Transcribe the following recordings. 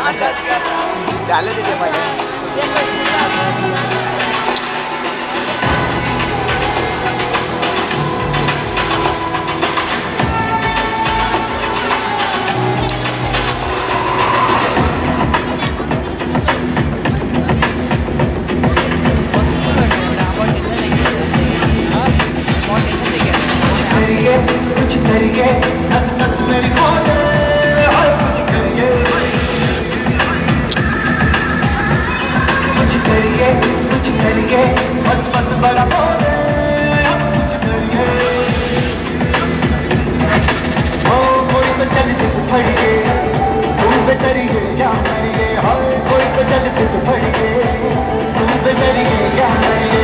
डाले दीजिए पहले। कुछ करिए नस नस मेरी खोले, हाय कुछ करिए, कुछ करिए मत मत बड़ा बोले, कुछ करिए। ओ कोई तो चल सिर्फ फड़िए, तुम पे डरिए क्या करिए, हाय कोई तो चल सिर्फ फड़िए, तुम पे डरिए क्या करिए।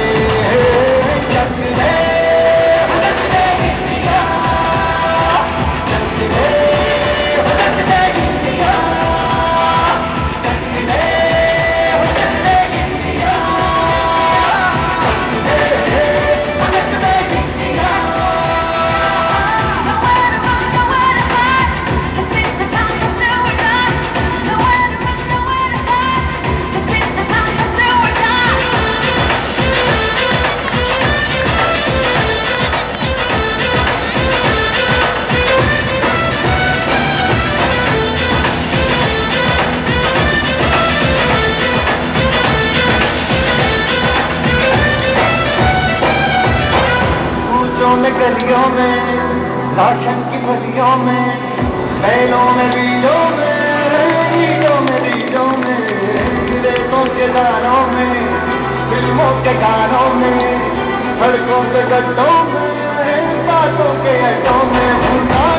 गलियों में, राशन की फलियों में, बैलों में, बीजों में, बीजों में, रेतों के दानों में, फिल्मों के गानों में, सड़कों के गड्ढों में, बातों के अड्डों में।